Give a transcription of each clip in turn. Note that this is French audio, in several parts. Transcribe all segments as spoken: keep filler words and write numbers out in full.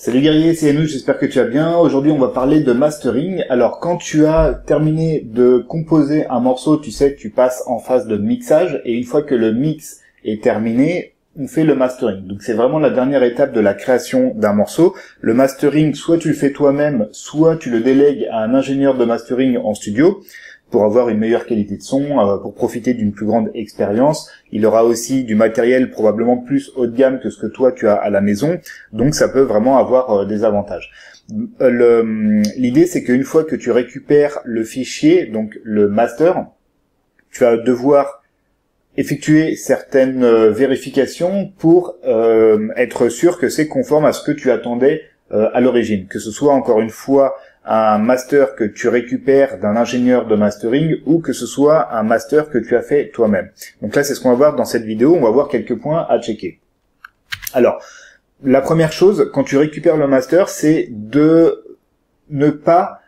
Salut guerrier, c'est Yannou, j'espère que tu vas bien. Aujourd'hui on va parler de mastering. Alors quand tu as terminé de composer un morceau, tu sais que tu passes en phase de mixage, et une fois que le mix est terminé, on fait le mastering. Donc c'est vraiment la dernière étape de la création d'un morceau. Le mastering, soit tu le fais toi-même, soit tu le délègues à un ingénieur de mastering en studio pour avoir une meilleure qualité de son, euh, pour profiter d'une plus grande expérience. Il aura aussi du matériel probablement plus haut de gamme que ce que toi tu as à la maison, donc ça peut vraiment avoir euh, des avantages. Euh, le, l'idée c'est qu'une fois que tu récupères le fichier, donc le master, tu vas devoir effectuer certaines euh, vérifications pour euh, être sûr que c'est conforme à ce que tu attendais euh, à l'origine, que ce soit encore une fois un master que tu récupères d'un ingénieur de mastering ou que ce soit un master que tu as fait toi-même. Donc là, c'est ce qu'on va voir dans cette vidéo. On va voir quelques points à checker. Alors, la première chose, quand tu récupères le master, c'est de ne pas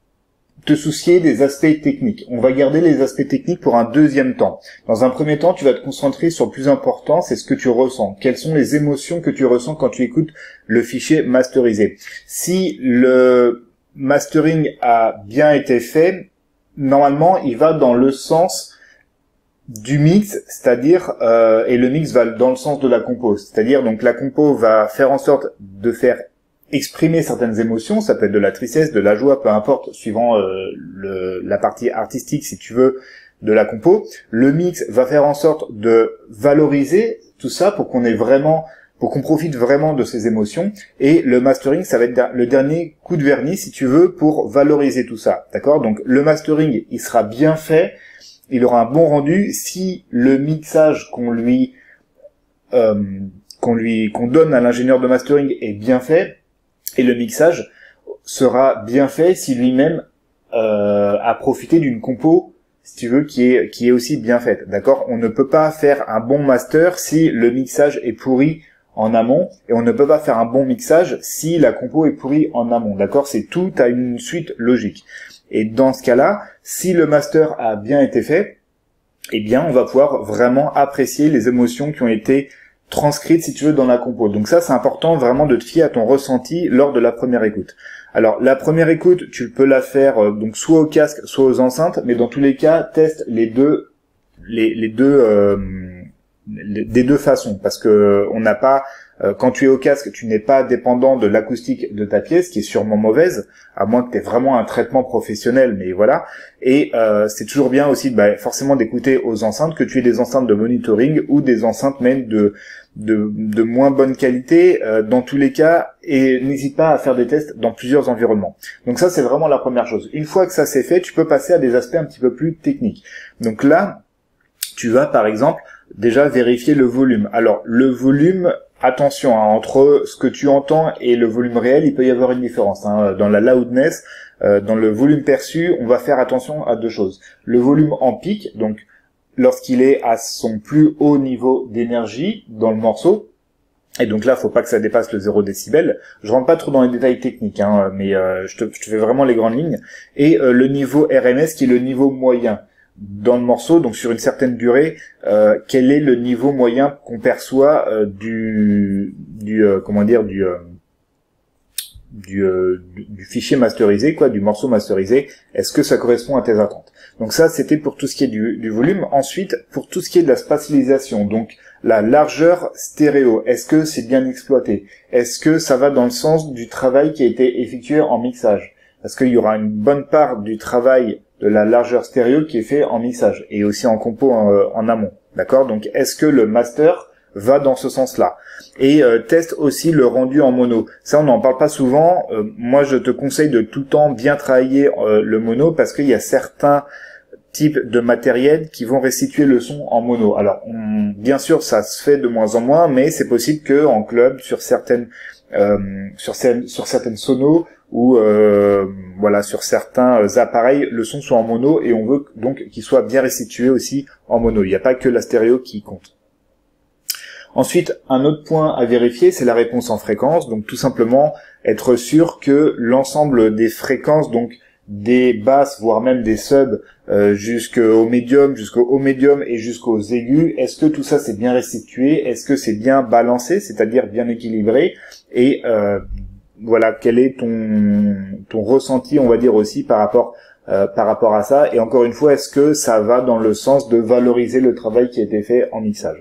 te soucier des aspects techniques. On va garder les aspects techniques pour un deuxième temps. Dans un premier temps, tu vas te concentrer sur le plus important, c'est ce que tu ressens. Quelles sont les émotions que tu ressens quand tu écoutes le fichier masterisé? Si le mastering a bien été fait, normalement il va dans le sens du mix, c'est-à-dire euh, et le mix va dans le sens de la compo, c'est-à-dire donc la compo va faire en sorte de faire exprimer certaines émotions, ça peut être de la tristesse, de la joie, peu importe, suivant euh, le, la partie artistique si tu veux de la compo. Le mix va faire en sorte de valoriser tout ça pour qu'on ait vraiment pour qu'on profite vraiment de ces émotions, et le mastering, ça va être le dernier coup de vernis, si tu veux, pour valoriser tout ça, d'accord? Donc, le mastering, il sera bien fait, il aura un bon rendu, si le mixage qu'on lui, euh, qu'on lui, qu'on donne à l'ingénieur de mastering est bien fait, et le mixage sera bien fait si lui-même euh, a profité d'une compo, si tu veux, qui est, qui est aussi bien faite, d'accord? On ne peut pas faire un bon master si le mixage est pourri en amont, et on ne peut pas faire un bon mixage si la compo est pourrie en amont, d'accord? C'est tout à une suite logique. Et dans ce cas-là, si le master a bien été fait, eh bien, on va pouvoir vraiment apprécier les émotions qui ont été transcrites, si tu veux, dans la compo. Donc ça, c'est important vraiment de te fier à ton ressenti lors de la première écoute. Alors, la première écoute, tu peux la faire euh, donc soit au casque, soit aux enceintes, mais dans tous les cas, teste les deux, les, les deux, euh, des deux façons, parce que on n'a pas, euh, quand tu es au casque, tu n'es pas dépendant de l'acoustique de ta pièce, qui est sûrement mauvaise, à moins que tu aies vraiment un traitement professionnel, mais voilà. Et euh, c'est toujours bien aussi, bah, forcément, d'écouter aux enceintes, que tu aies des enceintes de monitoring ou des enceintes même de de, de moins bonne qualité, euh, dans tous les cas, et n'hésite pas à faire des tests dans plusieurs environnements. Donc ça, c'est vraiment la première chose. Une fois que ça c'est fait, tu peux passer à des aspects un petit peu plus techniques. Donc là, tu vas par exemple déjà vérifier le volume. Alors le volume, attention, hein, entre ce que tu entends et le volume réel, il peut y avoir une différence. Hein. Dans la loudness, euh, dans le volume perçu, on va faire attention à deux choses. Le volume en pic, donc lorsqu'il est à son plus haut niveau d'énergie dans le morceau, et donc là, faut pas que ça dépasse le zéro décibel. Je rentre pas trop dans les détails techniques, hein, mais euh, je, te, je te fais vraiment les grandes lignes. Et euh, le niveau R M S, qui est le niveau moyen dans le morceau, donc sur une certaine durée, euh, quel est le niveau moyen qu'on perçoit euh, du, du euh, comment dire, du euh, du, euh, du du fichier masterisé, quoi, du morceau masterisé. Est-ce que ça correspond à tes attentes? Donc ça, c'était pour tout ce qui est du, du volume. Ensuite, pour tout ce qui est de la spatialisation, donc la largeur stéréo, est-ce que c'est bien exploité? Est-ce que ça va dans le sens du travail qui a été effectué en mixage? Parce qu'il y aura une bonne part du travail de la largeur stéréo qui est fait en mixage et aussi en compo en, en amont, d'accord? Donc est-ce que le master va dans ce sens-là? Et euh, teste aussi le rendu en mono. Ça, on n'en parle pas souvent. Euh, moi, je te conseille de tout le temps bien travailler euh, le mono, parce qu'il y a certains types de matériel qui vont restituer le son en mono. Alors, on, bien sûr, ça se fait de moins en moins, mais c'est possible que en club, sur certaines euh, sur, sur certaines sonos ou euh, voilà, sur certains appareils, le son soit en mono, et on veut donc qu'il soit bien restitué aussi en mono. Il n'y a pas que la stéréo qui compte. Ensuite, un autre point à vérifier, c'est la réponse en fréquence. Donc tout simplement être sûr que l'ensemble des fréquences, donc des basses, voire même des subs, euh, jusqu'au médium, jusqu'au haut médium et jusqu'aux aigus, est-ce que tout ça c'est bien restitué? Est-ce que c'est bien balancé, c'est-à-dire bien équilibré? Et euh, voilà, quel est ton ton ressenti, on va dire aussi par rapport euh, par rapport à ça. Et encore une fois, est-ce que ça va dans le sens de valoriser le travail qui a été fait en mixage?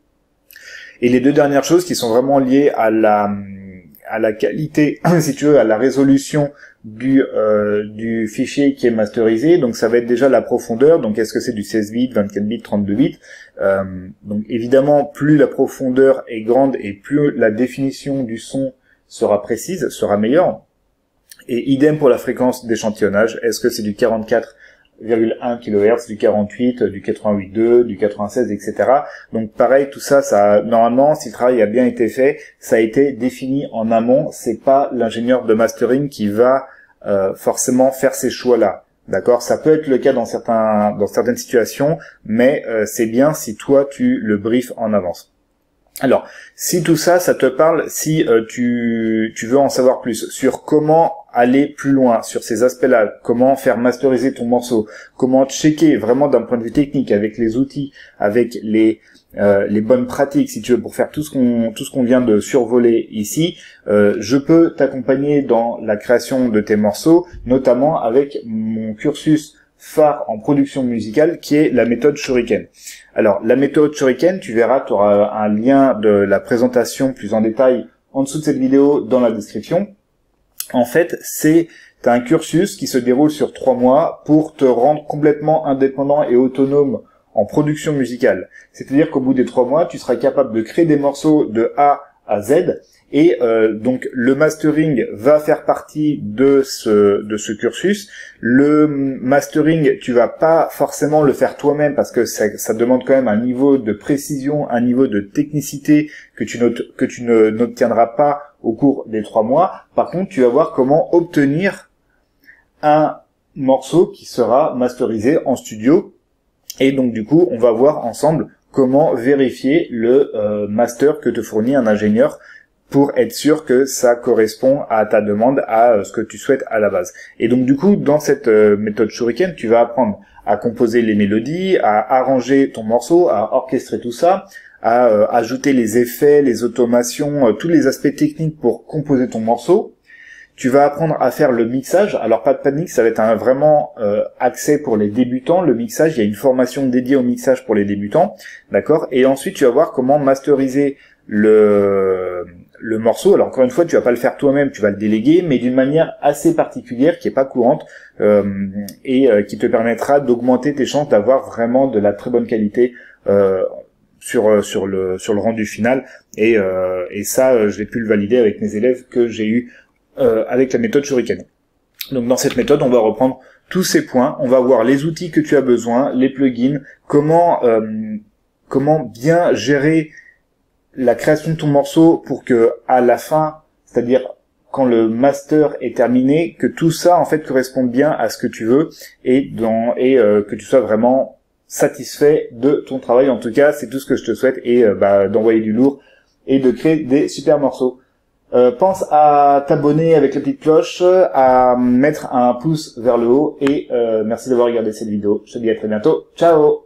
Et les deux dernières choses qui sont vraiment liées à la à la qualité, si tu veux, à la résolution du euh, du fichier qui est masterisé. Donc ça va être déjà la profondeur. Donc est-ce que c'est du seize bits, vingt-quatre bits, trente-deux bits? euh, Donc évidemment, plus la profondeur est grande et plus la définition du son sera précise, sera meilleure. Et idem pour la fréquence d'échantillonnage. Est-ce que c'est du quarante-quatre virgule un kilohertz, du quarante-huit, du quatre-vingt-huit virgule deux, du quatre-vingt-seize, et cetera. Donc pareil, tout ça, ça normalement, si le travail a bien été fait, ça a été défini en amont. C'est pas l'ingénieur de mastering qui va euh, forcément faire ces choix-là. D'accord, ça peut être le cas dans certains, dans certaines situations, mais euh, c'est bien si toi tu le briefes en avance. Alors, si tout ça, ça te parle, si euh, tu, tu veux en savoir plus sur comment aller plus loin sur ces aspects-là, comment faire masteriser ton morceau, comment checker vraiment d'un point de vue technique avec les outils, avec les euh, les bonnes pratiques, si tu veux, pour faire tout ce qu'on tout ce qu'on vient de survoler ici, euh, je peux t'accompagner dans la création de tes morceaux, notamment avec mon cursus phare en production musicale qui est la méthode Shuriken. Alors, la méthode Shuriken, tu verras, tu auras un lien de la présentation plus en détail en dessous de cette vidéo dans la description. En fait, c'est un cursus qui se déroule sur trois mois pour te rendre complètement indépendant et autonome en production musicale. C'est-à-dire qu'au bout des trois mois, tu seras capable de créer des morceaux de A à Z. Et euh, donc le mastering va faire partie de ce de ce cursus. Le mastering, tu vas pas forcément le faire toi-même parce que ça, ça demande quand même un niveau de précision, un niveau de technicité que tu notes, que tu ne n'obtiendras pas au cours des trois mois. Par contre, tu vas voir comment obtenir un morceau qui sera masterisé en studio. Et donc du coup, on va voir ensemble comment vérifier le euh, master que te fournit un ingénieur pour être sûr que ça correspond à ta demande, à euh, ce que tu souhaites à la base. Et donc du coup, dans cette euh, méthode Shuriken, tu vas apprendre à composer les mélodies, à arranger ton morceau, à orchestrer tout ça, à euh, ajouter les effets, les automations, euh, tous les aspects techniques pour composer ton morceau. Tu vas apprendre à faire le mixage. Alors pas de panique, ça va être un vraiment euh, accès pour les débutants. Le mixage, il y a une formation dédiée au mixage pour les débutants, d'accord. Et ensuite, tu vas voir comment masteriser le le morceau. Alors encore une fois, tu vas pas le faire toi-même, tu vas le déléguer, mais d'une manière assez particulière, qui est pas courante euh, et euh, qui te permettra d'augmenter tes chances d'avoir vraiment de la très bonne qualité euh, sur sur le sur le rendu final. Et euh, et ça, euh, je l'ai pu le valider avec mes élèves que j'ai eu Euh, avec la méthode Shuriken. Donc dans cette méthode, on va reprendre tous ces points, on va voir les outils que tu as besoin, les plugins, comment euh, comment bien gérer la création de ton morceau pour que à la fin, c'est-à-dire quand le master est terminé, que tout ça en fait corresponde bien à ce que tu veux et dans et euh, que tu sois vraiment satisfait de ton travail. En tout cas, c'est tout ce que je te souhaite et euh, bah, d'envoyer du lourd et de créer des super morceaux. Euh, pense à t'abonner avec la petite cloche, à mettre un pouce vers le haut et euh, merci d'avoir regardé cette vidéo. Je te dis à très bientôt. Ciao!